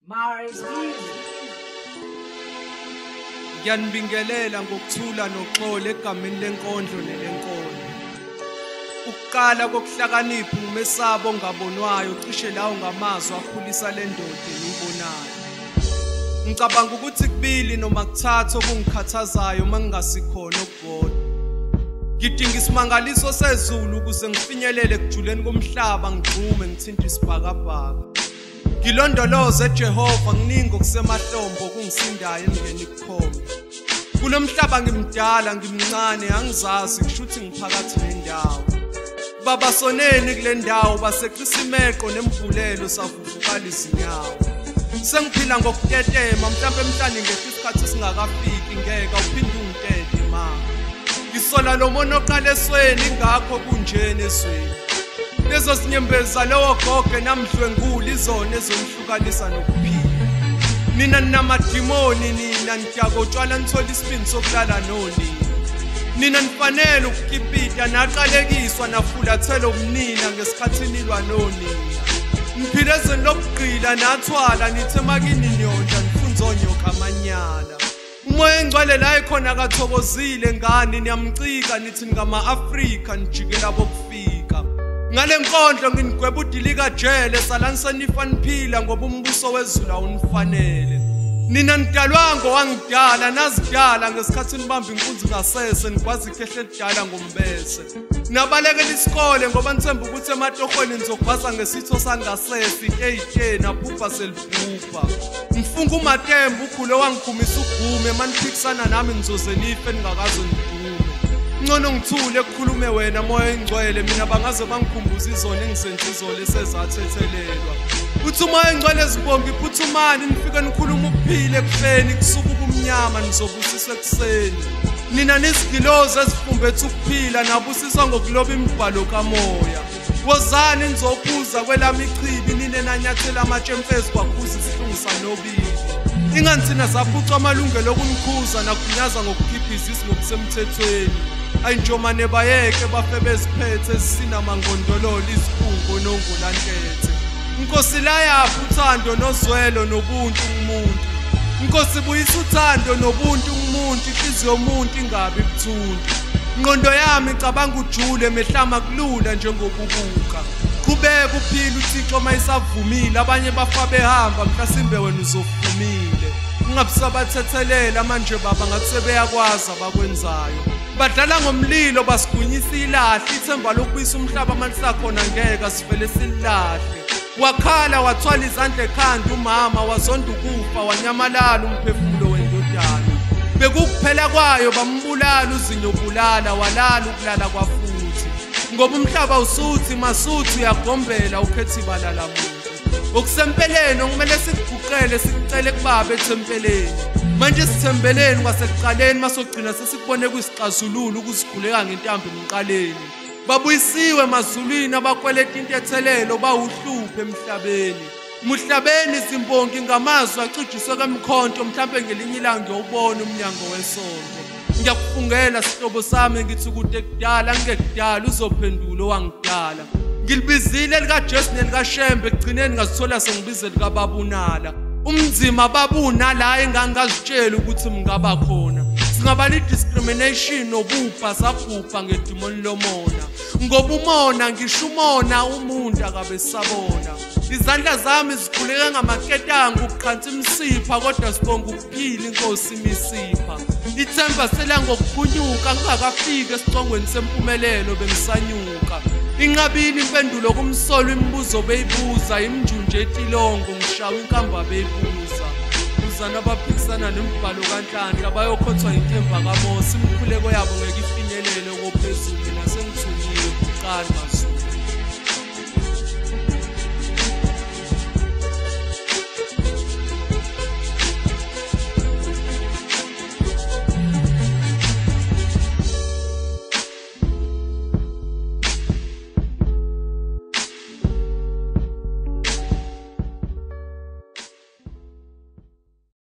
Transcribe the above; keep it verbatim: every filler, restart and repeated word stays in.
Mars Ngiyanibingelela ngokuthula noxolo egameni lenkondlo nelenkolo. Ukuqala kokuhlakanipha ngumesabo ongabonwayo cishe lawo ngamazwi akhulisa le ndoda engiyibonayo. Ngicabanga ukuthi kubili noma kuthathu okungikhathazayo mangingasikhona ukubona. Ngidinga isimangaliso sezulu ukuze ngifinyelele ekujuleni komhlaba ngigqume ngithinta isibhakabhaka. Ngilondoloze eJehova nginingi okusemahlombo kungisindayo emngeni kukhona. Kulo mhlaba ngimdala ngimncane angizazi kushuthi ngiphakathi nendawo. Baba soneni kule ndawo baseKhisimeqo nemvulelo savuvukala izinyawo. Sengiphila ngokutetema mhlawumbe emhlanje ngehle isikhathi singakafiki ngeke uphinde ungitete ma. Ngisola lo mono oqala esweni ingakho kunjene esweni. Lezo zinyembeza lowo gogo namdlwengula izona ezomhlukanisa nokuphila. Nina ninamadimoni nina nityakotshwala nithola isibindi sokulala nonini. Nina nifanele ukukipita naqalekiswa nafulathela umnina ngesikhathi nilwa nonina. Niphile ezweni lokugqila nathwala nithe makini niyonja nifunzonyoka amanyala. Umoya engcwele la ekhona kathokozile ngani niyamcika nithi ngama-Afrika nijikela bokufika. Ngale nkondlo nginigweba udilika jele salanisa nifa niphila ngoba umbuso wezulu awunifanele. Nina nidalwango wangidala nazidala ngesikhathi nibamba inkunzi ngasese nikwazi ikhehle kudala ngombese. Nabalekela isikole ngoba nithemba ukuthi ematohweni nizogwaza ngesitho sangasese i-eight naphupha selibhupha. Ngifunga umatembu ukhule wangiphumisa ugume maniphikisana nami ngizoze nife ningakaze nidume. Ngcono ngithule ekukhulume wena moya engcwele mina bangaze bangikhumbuza izona engisenza izolo esezathethelelwa. Uthi umoya engcwele ezibonga iphuthumani nifike nikhuluma ukuphila ekufeni kusuka ubumnyama nizobusiswa ekuseni. Nina nizigilozi ezifumbethe ukuphila nabusiswa ngokuloba imibhalo kamoya. Wozani nizobuza kwelami ichibi nine nanyathela amatshemfezi kwakhuza isihlungisa nobili. Ingani thina saphuca amalungelo okunikhuza nakunyaza ngokukhipha izisi ngokusemthethweni. Ayintshomane bayeke bafe beziphethe ezisina mangondololo izikhungo nongolantethe. Inkosi la yapha uthando nozwelo nobuntu kumuntu. Inkosi buyisa uthando nobuntu kumuntu inhliziyo yomuntu ingabi buthuntu. Ingqondo yami icabanga ujule mehlama kulula njengokubuka. Qhubeka uphila uThixo mayisavumile abanye bafa behamba mhlasimbe wena uzofumile. Ungabisabathethelela manje baba ngakusebeyakwazi abakwenzayo. Badlala ngomlilo basigunyisa ilahle ithemba lokubuyisa umhlaba amanisakhona ngeke sivele silahle. Wakhala wathwala izandla ekhanda umama wazonda ukufa wanyamalala umphefumulo wendodana. Bekukuphela kwayo bambulala uzinyo bulala walala ukulala kwafuthi. Ngoba umhlaba usuthi masuthi uyagombela ukhethi balala muntu. Okusempeleni okumele sikuguqele sikucele kubaba ethempeleni. Manje sithembeleni kwasekuqaleni masogcina sesikubone kwisixazululo ukusikhuleka ngentambo emqaleni. Babuyisiwe emazulwini abakweleta intethelelo bawuhluphe emhlabeni. Muhlabeni izimbongi ngamazwi acijiswe kemkhonto mhlawumbe ngelinye ilanga ngiyobona umnyango wesonto. Ngiyakufungela sihlobo sami ngithi kude kudala ngekudala uzophendula owangidala. Ngilibizile lika Jesu nelika Shembe egcineni ngazithola sengibizela kababunala. Umzima babuna la engangazitshela ukuthi mngaba khona. Singaba li discrimination nobupha sabhupha ngedimoni lomona. Ngoba umona ngisho umona umuntu akabe sabona. Izandla zami zikhuleke ngamaketanga ukuqhansa imsipha kodwa sibonga ukuphila inkosi imisipha. Ithemba sela ngokuphunyuka ngingakafika esicongweni sempumelelo bengisanyuka. Inqabile impendulo kumsolo imibuzo beyibuza imnjunje etilongo ngishawa inkamba beyibuza. Uzana abaphikisana nemibhalo kanhlanhla bayokhothwa inthemba kaMose imkhuleko yabo ngeke ifinyelele kophezulu nasengithunyiwe kuqala.